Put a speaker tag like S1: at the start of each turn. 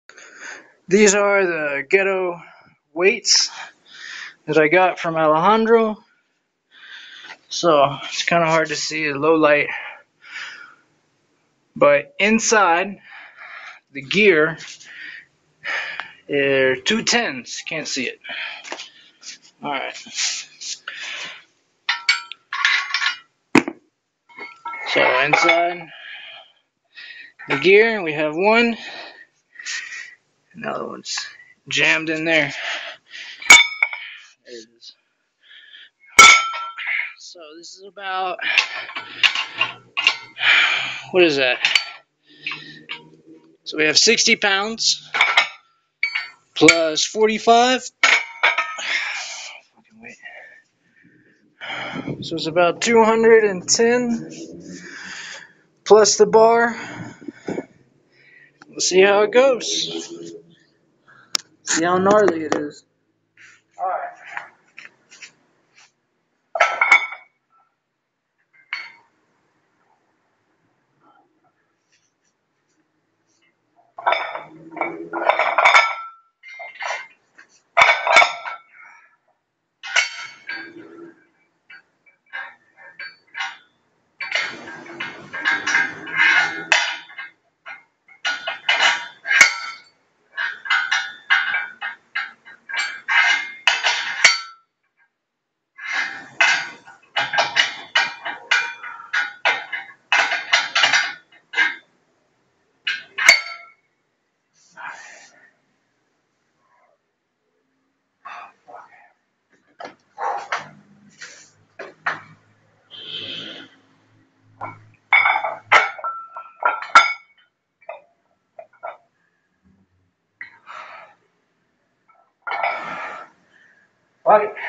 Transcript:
S1: These are the ghetto weights that I got from Alejandro. So it's kind of hard to see at low light. But inside the gear are two tens. Can't see it. Alright. So inside the gear we have one. Another one's jammed in there. There it is. So this is about, what is that? So we have 60 pounds plus 45. Fucking wait. So it's about 210 plus the bar. We'll see how it goes. See how gnarly it is. Alright. Fuck it.